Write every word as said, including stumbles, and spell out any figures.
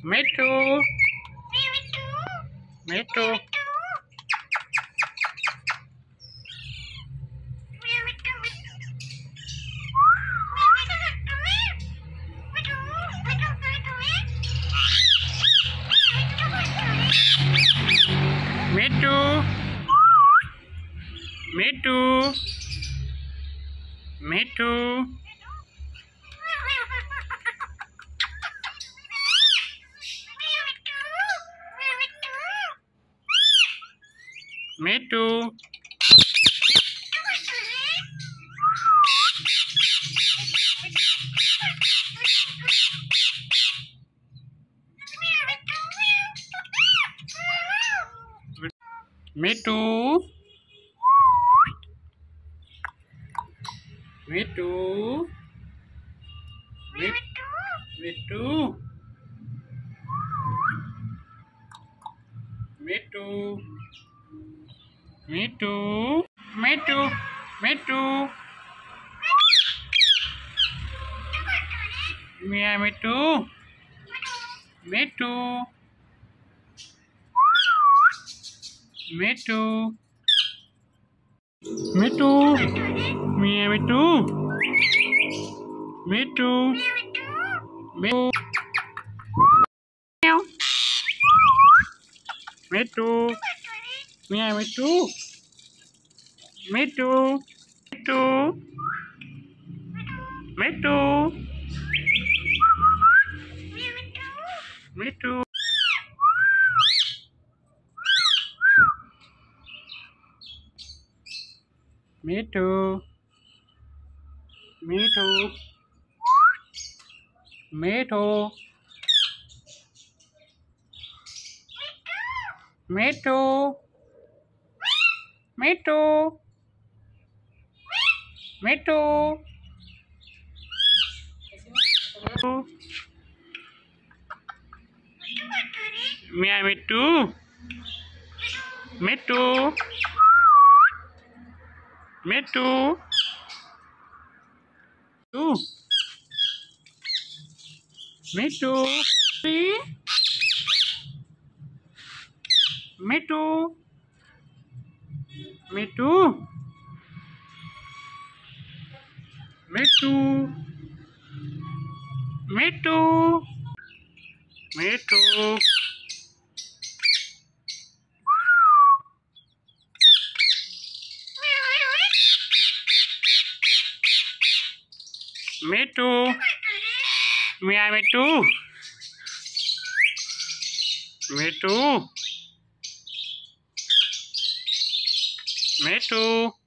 मिट्टू मिट्टू मिट्टू मिट्टू मिट्टू मिट्टू मिट्टू मिट्टू मिट्टू मिट्टू मिट्टू मिट्टू मिट्टू मियाँ मिट्टू मिट्टू मिट्टू मिट्टू मियाँ मिट्टू मिट्टू मिट्टू मियाँ मिट्टू मिट्टू मिट्टू मिट्टू मिट्टू मिट्टू मिट्टू मिट्टू मिट्टू मिट्टू मिट्टू मियाँ मिट्टू मिट्टू मिट्टू मिट्टू मिट्टू मिट्टू मिट्टू मिट्टू मिट्टू मिट्टू मियाँ मिट्टू मिट्टू मिट्टू